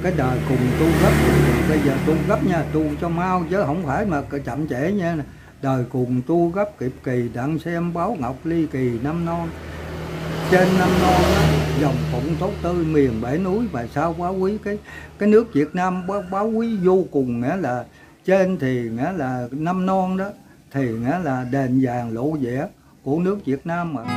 cái đời cùng tu gấp, bây giờ tu gấp nha, tu cho mau chứ không phải mà chậm trễ nha. Đời cùng tu gấp kịp kỳ, đặng xem báo ngọc ly kỳ năm non. Trên năm non đó, dòng phụng tốt tươi miền bể núi, và sao báo quý cái nước Việt Nam báo quý vô cùng, nghĩa là trên thì nghĩa là năm non đó, thì nghĩa là đền vàng lộ vẻ của nước Việt Nam mà.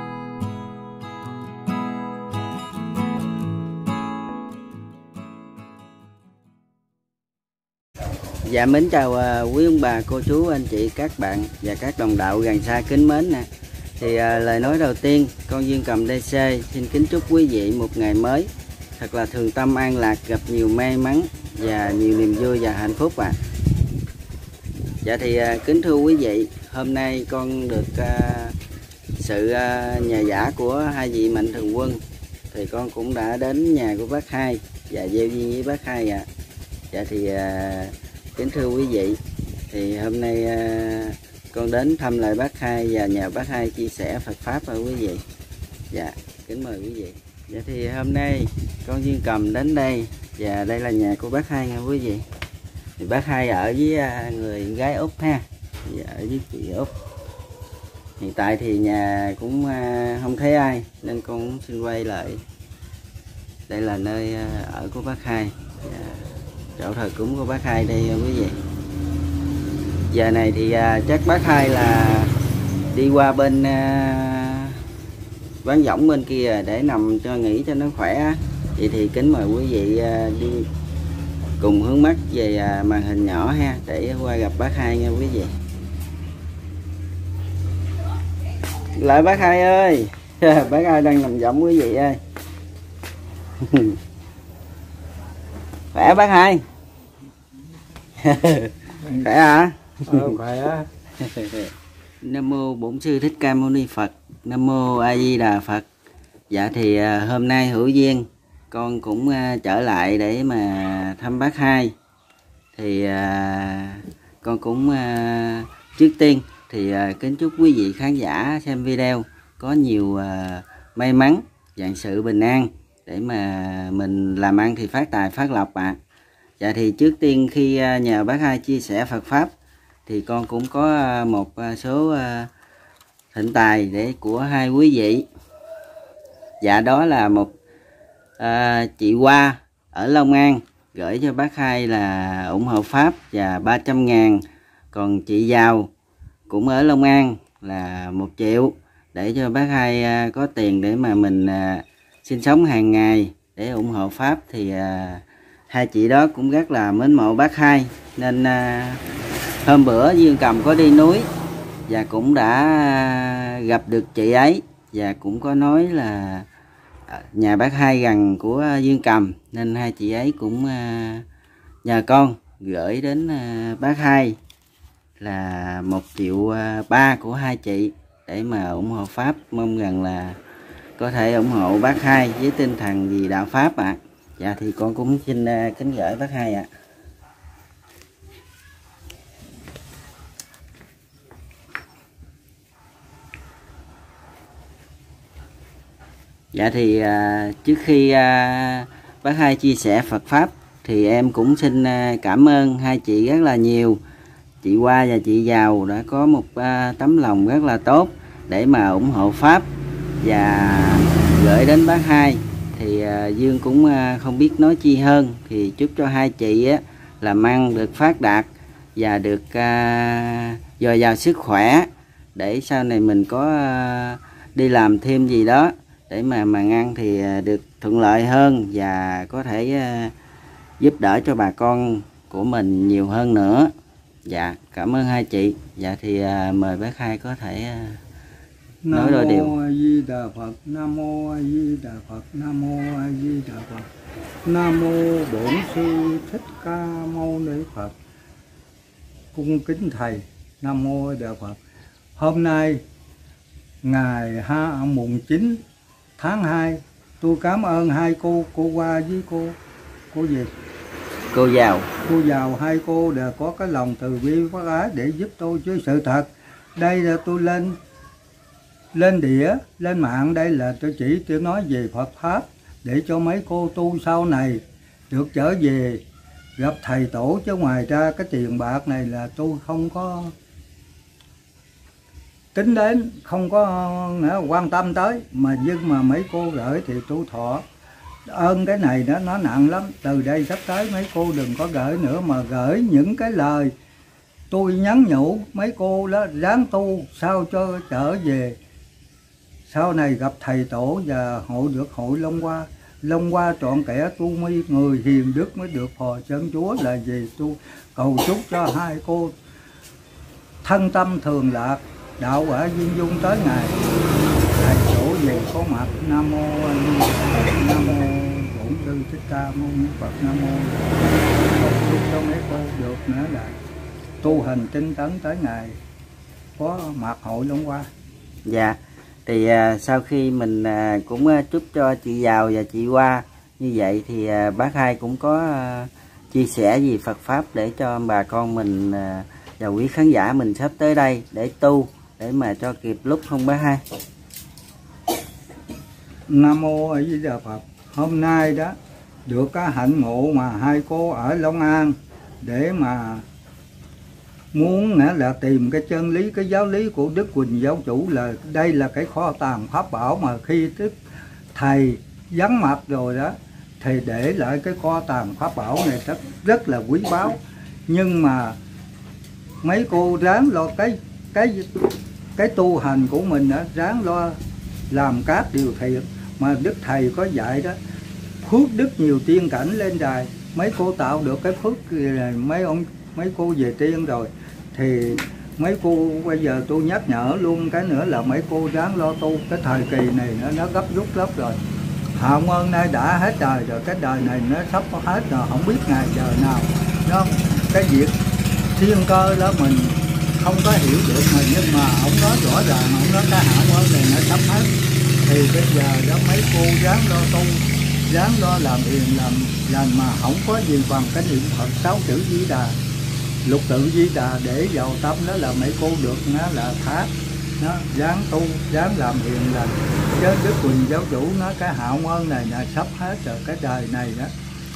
Dạ mến chào quý ông bà, cô chú, anh chị, các bạn và các đồng đạo gần xa kính mến nè. Thì lời nói đầu tiên, con Duyên Cầm DC xin kính chúc quý vị một ngày mới thật là thường tâm an lạc, gặp nhiều may mắn và nhiều niềm vui và hạnh phúc ạ. Dạ thì kính thưa quý vị, hôm nay con được sự nhờ vả của hai vị mạnh thường quân, thì con cũng đã đến nhà của bác Hai và gieo duyên với bác Hai ạ. Dạ thì kính thưa quý vị, thì hôm nay con đến thăm lại bác Hai và nhờ bác Hai chia sẻ Phật Pháp với quý vị. Dạ, kính mời quý vị. Dạ thì hôm nay con Duyên Cầm đến đây, và đây là nhà của bác Hai nha quý vị. Thì bác Hai ở với người gái Úc ha, dạ, ở với chị Úc. Hiện tại thì nhà cũng không thấy ai, nên con cũng xin quay lại. Đây là nơi ở của bác Hai, dạ, chỗ thờ cúng của bác Hai đây quý vị. Giờ này thì chắc bác Hai là đi qua bên quán võng bên kia để nằm cho nghỉ cho nó khỏe. Vậy thì kính mời quý vị đi cùng hướng mắt về màn hình nhỏ ha, để qua gặp bác Hai nha quý vị. Lại bác Hai ơi. Bác Hai đang nằm võng quý vị ơi. Khỏe bác Hai? Khỏe hả? Khỏe. Nam mô Bổn Sư Thích Ca Mâu Ni Phật. Nam mô A Di Đà Phật. Dạ thì hôm nay hữu duyên con cũng trở lại để mà thăm bác Hai. Thì con cũng trước tiên thì kính chúc quý vị khán giả xem video có nhiều may mắn, vạn sự bình an, để mà mình làm ăn thì phát tài phát lộc ạ. Dạ thì trước tiên khi nhờ bác Hai chia sẻ Phật Pháp, thì con cũng có một số thịnh tài để của hai quý vị. Dạ đó là một chị Hoa ở Long An gửi cho bác Hai là ủng hộ Pháp và 300.000. Còn chị Giàu cũng ở Long An là 1 triệu, để cho bác Hai có tiền để mà mình sinh sống hàng ngày để ủng hộ Pháp. Thì hai chị đó cũng rất là mến mộ bác Hai, nên hôm bữa Duyên Cầm có đi núi và cũng đã gặp được chị ấy, và cũng có nói là nhà bác Hai gần của Duyên Cầm, nên hai chị ấy cũng nhờ con gửi đến bác Hai là 1,3 triệu của hai chị để mà ủng hộ Pháp. Mong rằng là có thể ủng hộ bác Hai với tinh thần vì đạo Pháp ạ. Dạ thì con cũng xin kính gửi bác Hai ạ. Dạ thì trước khi bác Hai chia sẻ Phật Pháp, thì em cũng xin cảm ơn hai chị rất là nhiều. Chị Hoa và chị Giàu đã có một tấm lòng rất là tốt để mà ủng hộ Pháp và gửi đến bác Hai. Thì Dương cũng không biết nói chi hơn, thì chúc cho hai chị làm ăn được phát đạt và được dồi dào sức khỏe, để sau này mình có đi làm thêm gì đó để mà ăn thì được thuận lợi hơn, và có thể giúp đỡ cho bà con của mình nhiều hơn nữa. Dạ cảm ơn hai chị. Dạ thì mời bác Hai có thể nói đôi điều. Nam mô A Di Đà Phật. Nam mô A Di Đà Phật. Nam mô A Di Đà Phật. Nam mô Bổn Sư Thích Ca Mâu Ni Phật. Cung kính thầy. Nam mô A Di Đà Phật. Hôm nay ngày mùng 9 tháng 2, tôi cảm ơn hai cô Hoa với cô gì? Cô Giàu. Cô Giàu, hai cô đều có cái lòng từ bi bác ái để giúp tôi. Chứ sự thật đây là tôi lên đĩa, lên mạng, đây là tôi chỉ nói về Phật Pháp để cho mấy cô tu sau này được trở về gặp thầy tổ, chứ ngoài ra cái tiền bạc này là tôi không có tính đến, không có quan tâm tới. Mà nhưng mà mấy cô gửi thì tôi thọ ơn cái này đó, nó nặng lắm. Từ đây sắp tới mấy cô đừng có gửi nữa, mà gửi những cái lời tôi nhắn nhủ mấy cô đó ráng tu sao cho trở về sau này gặp thầy tổ và hội được hội Long Hoa trọn kẻ tu mi, người hiền đức mới được phò chân Chúa là gì. Tu cầu chúc cho hai cô thân tâm thường lạc, đạo quả viên dung tới ngày thầy tổ về có mặt. Nam mô Nam mô Bổn Sư Thích Ca Mâu Ni Phật. Nam mô. Cầu chúc cho mấy cô được nữa là tu hành tinh tấn tới ngày có mặt hội Long Hoa. Dạ, thì sau khi mình cũng chúc cho chị Giàu và chị Hoa như vậy thì bác Hai cũng có chia sẻ về Phật Pháp để cho bà con mình và quý khán giả mình sắp tới đây để tu, để mà cho kịp lúc không bác Hai? Nam mô A Di Đà Phật. Hôm nay đó được cái hạnh ngộ mà hai cô ở Long An để mà muốn là tìm cái chân lý, cái giáo lý của Đức Quỳnh Giáo Chủ, là đây là cái kho tàng pháp bảo mà khi Đức Thầy vắng mặt rồi đó thì để lại cái kho tàng pháp bảo này rất là quý báu. Nhưng mà mấy cô ráng lo cái tu hành của mình đó, ráng lo làm các điều thiện mà Đức Thầy có dạy đó. Phước đức nhiều tiên cảnh lên đài, mấy cô tạo được cái phước này, mấy cô về tiên rồi thì mấy cô bây giờ tôi nhắc nhở luôn cái nữa là mấy cô ráng lo tu. Cái thời kỳ này nó gấp rút lắm rồi. Hào ơn nay đã hết đời rồi, cái đời này nó sắp có hết rồi, không biết ngày giờ nào nó cái việc thiên cơ đó mình không có hiểu được mà, nhưng mà ông nói rõ ràng, ông nói cái hảo ơn này nó sắp hết. Thì bây giờ đó mấy cô ráng lo tu, ráng lo làm hiền làm lành mà không có gì bằng cái niệm Phật 6 chữ Di Đà, lục tự Di Đà để vào tâm. Đó là mấy cô được nó là thác nó ráng tu, ráng làm hiền lành. Chứ Đức Quỳnh Giáo Chủ nói cái hảo ơn này là sắp hết rồi, cái đời này đó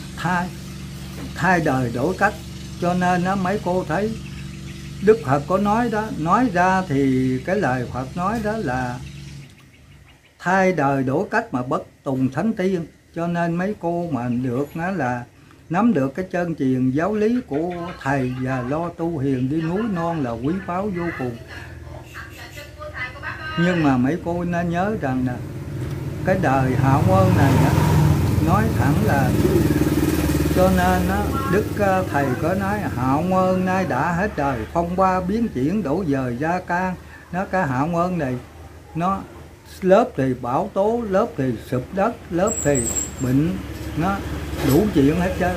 thay đời đổi cách. Cho nên đó mấy cô thấy Đức Phật có nói đó, nói ra thì cái lời Phật nói đó là thay đời đổi cách mà bất tùng thánh tiên. Cho nên mấy cô mà được nó là nắm được cái chân truyền giáo lý của thầy và lo tu hiền đi núi non là quý báu vô cùng. Nhưng mà mấy cô nên nhớ rằng là cái đời hảo ơn này đó, nói thẳng là cho nên đó, Đức Thầy có nói hảo ơn nay đã hết đời, phong ba biến chuyển đổ dời gia can. Nó cái hảo ơn này nó lớp thì bão tố, lớp thì sụp đất, lớp thì bệnh, nó đủ chuyện hết trơn.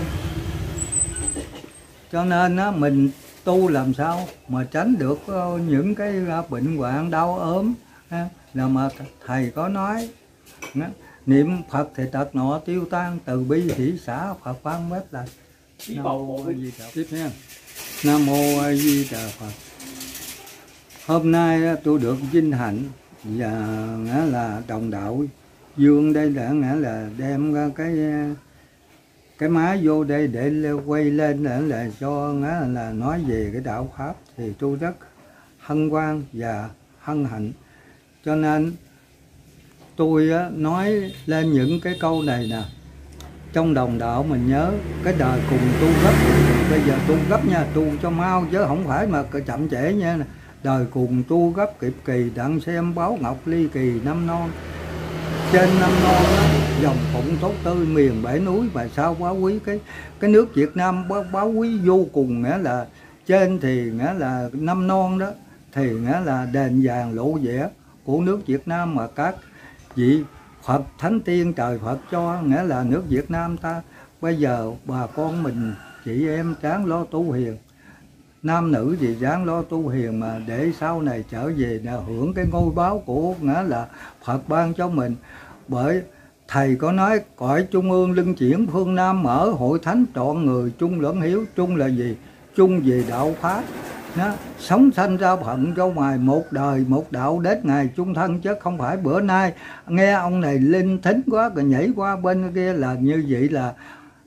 Cho nên á, mình tu làm sao mà tránh được những cái bệnh hoạn đau ốm là mà thầy có nói niệm Phật thì tật nọ tiêu tan, từ bi hỷ xả Phật ban hết là. Nam mô A Di Đà. Tiếp nha. Nam mô A Di Đà Phật. Hôm nay tôi được vinh hạnh và nghĩa là đồng đạo Dương đây đã nghĩa là đem cái máy vô đây để quay lên để là cho là nói về cái đạo pháp, thì tôi rất hân hoan và hân hạnh. Cho nên tôi nói lên những cái câu này nè. Trong đồng đạo mình nhớ cái đời cùng tu gấp, bây giờ tu gấp nha, tu cho mau chứ không phải mà chậm trễ nha. Đời cùng tu gấp kịp kỳ, đặng xem báo ngọc ly kỳ năm non. Trên năm non đó, dòng phụng tốt tươi miền bể núi, và sao báo quý cái nước Việt Nam báo quý vô cùng. Nghĩa là trên thì nghĩa là năm non đó thì nghĩa là đền vàng lộ vẻ của nước Việt Nam, mà các vị Phật thánh tiên trời Phật cho, nghĩa là nước Việt Nam ta bây giờ bà con mình chị em ráng lo tu hiền, nam nữ thì ráng lo tu hiền mà để sau này trở về là hưởng cái ngôi báo của nghĩa là Phật ban cho mình. Bởi thầy có nói cõi trung ương lưng chuyển phương Nam, mở hội thánh trọn người chung lẫn hiếu. Chung là gì? Chung về đạo pháp. Nó sống sanh ra phận cho ngoài, một đời một đạo đến ngày chung thân, chứ không phải bữa nay nghe ông này linh thính quá rồi nhảy qua bên kia là như vậy là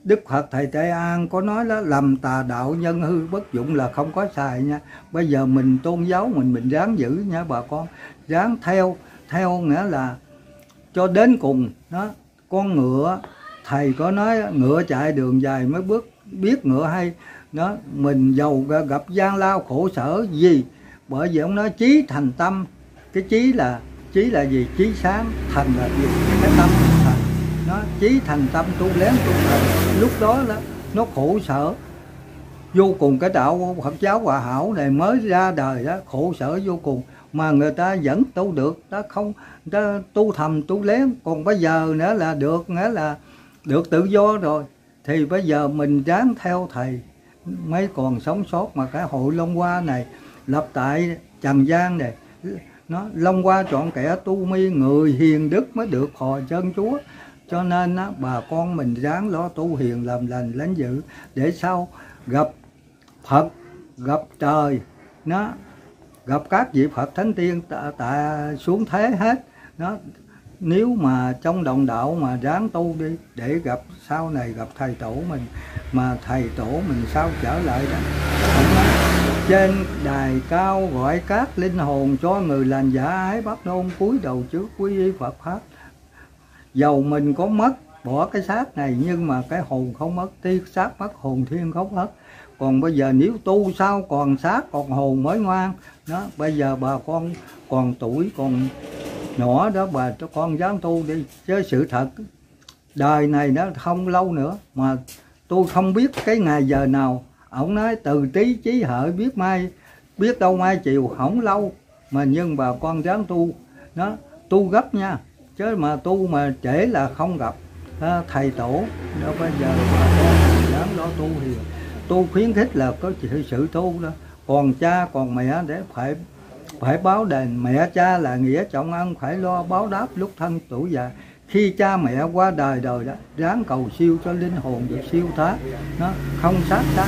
Đức Phật Thầy Tây An có nói đó, lầm tà đạo nhân hư bất dụng là không có xài nha. Bây giờ mình tôn giáo mình ráng giữ nha bà con, ráng theo nghĩa là cho đến cùng đó. Con ngựa, thầy có nói ngựa chạy đường dài mới biết ngựa hay đó. Mình giàu gặp gian lao khổ sở gì, bởi vì ông nói chí thành tâm. Cái chí là gì? Chí sáng. Thành là gì? Cái tâm thành. Nó chí thành tâm, tu lén tu thành. Lúc đó nó khổ sở vô cùng. Cái đạo Phật giáo Hòa Hảo này mới ra đời đó, khổ sở vô cùng mà người ta vẫn tu được. Ta không, ta tu thầm tu lén. Còn bây giờ nữa là được, nghĩa là được tự do rồi. Thì bây giờ mình ráng theo thầy mới còn sống sót. Mà cái hội Long Hoa này lập tại Trần gian này, nó Long Hoa chọn kẻ tu mi, người hiền đức mới được hồi chân Chúa. Cho nên á, bà con mình ráng lo tu hiền làm lành lánh dữ, để sau gặp Phật, gặp trời, nó gặp các vị Phật Thánh Tiên xuống thế hết. Nó nếu mà trong đồng đạo mà ráng tu đi, để gặp sau này gặp thầy tổ mình, mà thầy tổ mình sao trở lại đó. Trên đài cao gọi các linh hồn, cho người lành giả ái bắt nôn, cúi đầu trước quý y Phật pháp. Dầu mình có mất bỏ cái xác này, nhưng mà cái hồn không mất. Tiếc xác mất hồn thiên không mất. Còn bây giờ nếu tu sao còn xác còn hồn mới ngoan đó. Bây giờ bà con còn tuổi còn nhỏ đó, bà cho con dám tu đi. Chứ sự thật đời này nó không lâu nữa, mà tôi không biết cái ngày giờ nào. Ông nói từ tí chí hợi biết mai, biết đâu mai chiều, không lâu. Mà nhưng bà con dám tu nó, tu gấp nha, chứ mà tu mà trễ là không gặp thầy tổ đó. Bây giờ bà con dám lo tu thì tu khuyến khích là có sự tu đó. Còn cha còn mẹ để phải báo đền. Mẹ cha là nghĩa trọng ân, phải lo báo đáp lúc thân tuổi già. Khi cha mẹ qua đời rồi đó, ráng cầu siêu cho linh hồn được siêu thoát, nó không sát sanh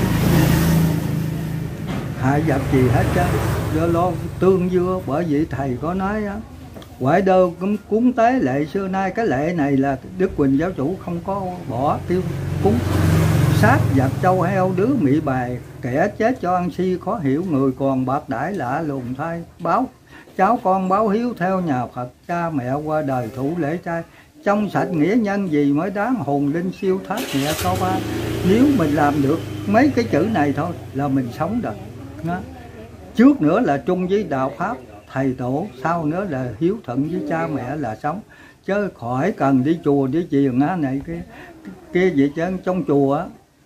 hại vật gì hết trơn, lo tương dưa. Bởi vì thầy có nói á, ngoại đơ cũng cúng tế lệ xưa nay. Cái lệ này là Đức Quỳnh giáo chủ không có bỏ tiêu cúng. Sát vật trâu heo đứa mị bài, kẻ chết cho ăn si khó hiểu. Người còn bạc đãi lạ lùng thay, báo cháu con báo hiếu theo nhà Phật. Cha mẹ qua đời thủ lễ trai, trong sạch nghĩa nhân gì mới đáng. Hồn linh siêu thoát nhẹ cao ba. Nếu mình làm được mấy cái chữ này thôi là mình sống rồi đó. Trước nữa là chung với đạo pháp thầy tổ, sau nữa là hiếu thuận với cha mẹ là sống. Chứ khỏi cần đi chùa đi chiền này kia gì chứ. Trong chùa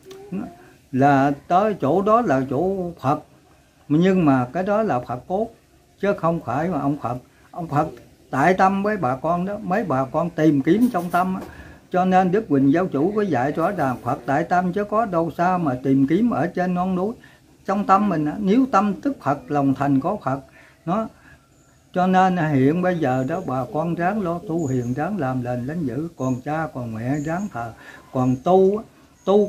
là tới chỗ đó là chỗ Phật, nhưng mà cái đó là Phật cốt, chứ không phải mà ông Phật tại tâm với bà con đó. Mấy bà con tìm kiếm trong tâm đó. Cho nên Đức Quỳnh giáo chủ có dạy rõ ràng Phật tại tâm, chứ có đâu xa mà tìm kiếm ở trên non núi. Trong tâm mình đó, nếu tâm tức Phật, lòng thành có Phật nó. Cho nên hiện bây giờ đó bà con ráng lo tu hiền, ráng làm lành lánh dữ. Còn cha còn mẹ ráng thờ. Còn tu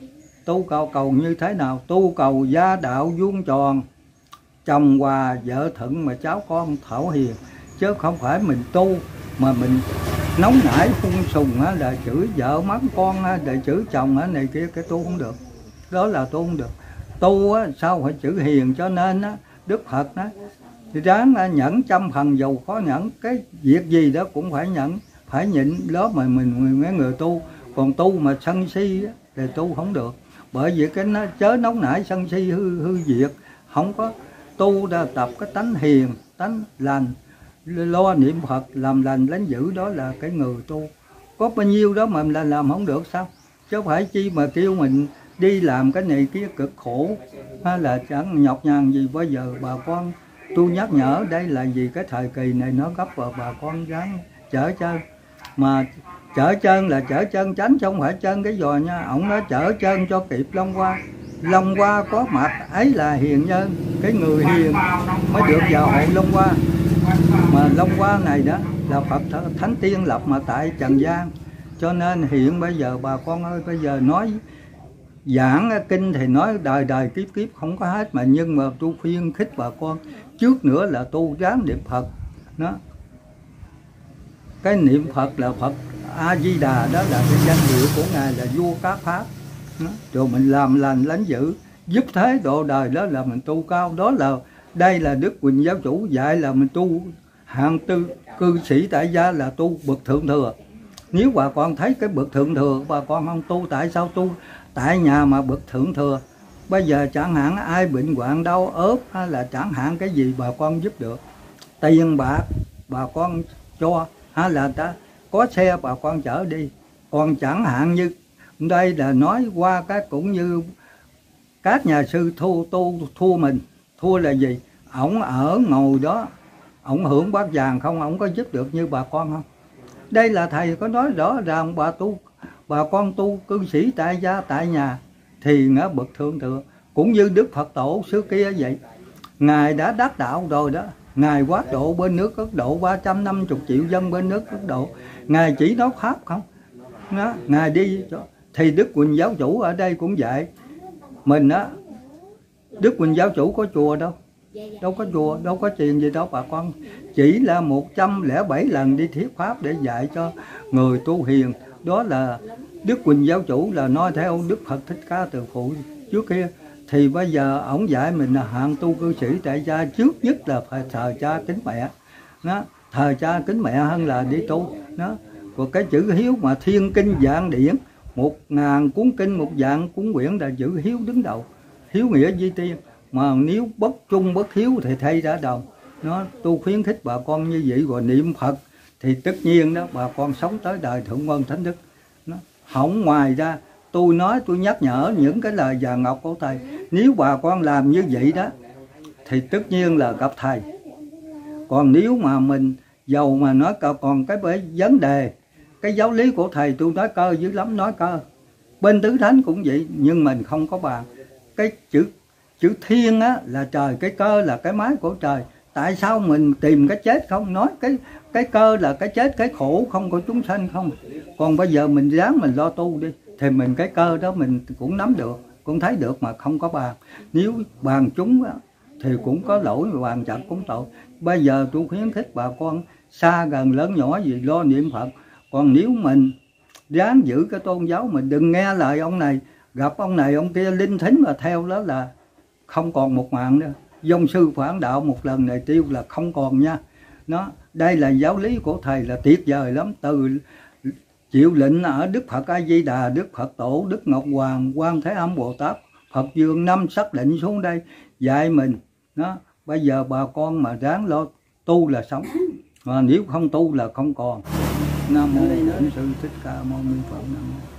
cầu như thế nào? Tu cầu gia đạo vuông tròn, chồng hòa vợ thuận, mà cháu con thảo hiền. Chứ không phải mình tu mà mình nóng nảy phun sùng là chửi vợ mắng con, để chửi chồng này kia, cái tu không được. Đó là tu không được. Tu sao phải chữ hiền. Cho nên Đức Phật đó thì ráng nhẫn trăm phần dầu khó nhẫn. Cái việc gì đó cũng phải nhẫn, phải nhịn. Đó mà mình mấy người tu. Còn tu mà sân si thì tu không được. Bởi vì cái nó chớ nóng nảy sân si hư diệt. Không có tu ra tập cái tánh hiền, tánh lành, lo niệm Phật, làm lành lánh dữ. Đó là cái người tu. Có bao nhiêu đó mà mình làm không được sao? Chứ phải chi mà kêu mình đi làm cái này kia cực khổ, hay là chẳng nhọc nhằn gì. Bây giờ bà con tôi nhắc nhở đây là vì cái thời kỳ này nó gấp, và bà con ráng chở chân. Mà chở chân là chở chân tránh, chứ không phải chân cái giò nha. Ông nói chở chân cho kịp Long Hoa. Long Hoa có mặt ấy là hiền nhân. Cái người hiền mới được vào hội Long Hoa. Mà Long Hoa này đó là Phật Thánh Tiên lập mà tại Trần gian. Cho nên hiện bây giờ bà con ơi, bây giờ nói giảng kinh thì nói đời đời kiếp kiếp không có hết. Mà nhưng mà tôi khuyên khích bà con trước nữa là tu ráng niệm Phật đó. cái niệm Phật là Phật A Di Đà, đó là cái danh hiệu của ngài là vua các pháp. Rồi mình làm lành lánh dữ, giúp thế độ đời, đó là mình tu cao. Đó là đây là Đức Quỳnh Giáo Chủ dạy là mình tu hạng cư sĩ tại gia là tu bậc thượng thừa. Nếu bà con thấy cái bậc thượng thừa bà con không tu, tại sao tu tại nhà mà bậc thượng thừa? Bây giờ chẳng hạn ai bệnh hoạn đau ốm hay là chẳng hạn cái gì bà con giúp được, tiền bạc bà con cho, hay là ta có xe bà con chở đi. Còn chẳng hạn như đây là nói qua cái cũng như các nhà sư thua mình. Thua là gì? Ổng ở ngồi đó, ổng hưởng bát vàng không, ổng có giúp được như bà con không? Đây là thầy có nói rõ ràng, bà con tu cư sĩ tại gia tại nhà thì ngã bậc thượng thừa. Cũng như Đức Phật Tổ xưa kia vậy, ngài đã đắc đạo rồi đó, ngài quát độ bên nước Ấn Độ 350 triệu dân bên nước Ấn Độ, ngài chỉ nói pháp không đó, ngài đi. Thì Đức Quỳnh Giáo Chủ ở đây cũng vậy. Mình á, Đức Quỳnh Giáo Chủ có chùa đâu, đâu có chùa, đâu có tiền gì đâu bà con. Chỉ là 107 lần đi thuyết pháp để dạy cho người tu hiền. Đó là Đức Quỳnh Giáo Chủ là nói theo Đức Phật Thích Ca Từ Phụ trước kia. Thì bây giờ ổng dạy mình là hạng tu cư sĩ tại gia, trước nhất là phải thờ cha kính mẹ đó, thờ cha kính mẹ hơn là đi tu đó. Còn cái chữ hiếu mà thiên kinh vạn điển, 1000 cuốn kinh 1 vạn cuốn quyển là chữ hiếu đứng đầu, hiếu nghĩa di tiên. Mà nếu bất trung bất hiếu thì thay ra đầu. Nó tu khuyến khích bà con như vậy. Rồi niệm Phật thì tất nhiên đó bà con sống tới đời thượng quân thánh đức. Nó không, ngoài ra tôi nói, tôi nhắc nhở những cái lời vàng ngọc của thầy. Nếu bà con làm như vậy đó thì tất nhiên là gặp thầy. Còn nếu mà mình giàu mà nói còn cái vấn đề cái giáo lý của thầy, tôi nói cơ dữ lắm, nói cơ. Bên tứ thánh cũng vậy, nhưng mình không có bàn. Cái chữ thiên á là trời, cái cơ là cái máy của trời. Tại sao mình tìm cái chết không? Nói cái cơ là cái chết, cái khổ không của chúng sanh không. Còn bây giờ mình ráng mình lo tu đi, thì mình cái cơ đó mình cũng nắm được, cũng thấy được mà không có bàn. Nếu bàn chúng á, thì cũng có lỗi, mà bàn chặt cũng tội. Bây giờ tôi khuyến khích bà con xa gần lớn nhỏ gì lo niệm Phật. Còn nếu mình ráng giữ cái tôn giáo, mình đừng nghe lời ông này, gặp ông này ông kia linh thính mà theo đó là không còn một mạng nữa. Dông sư phản đạo một lần này tiêu là không còn nha. Nó đây là giáo lý của thầy là tuyệt vời lắm. Từ chịu lệnh ở Đức Phật A Di Đà, Đức Phật Tổ, Đức Ngọc Hoàng, Quan Thế Âm Bồ Tát, Phật Dương 5 sắc lệnh xuống đây dạy mình. Nó bây giờ bà con mà ráng lo tu là sống, mà nếu không tu là không còn. Nam mô Bổn Sư Thích Ca Mâu Ni Phật. Nam mô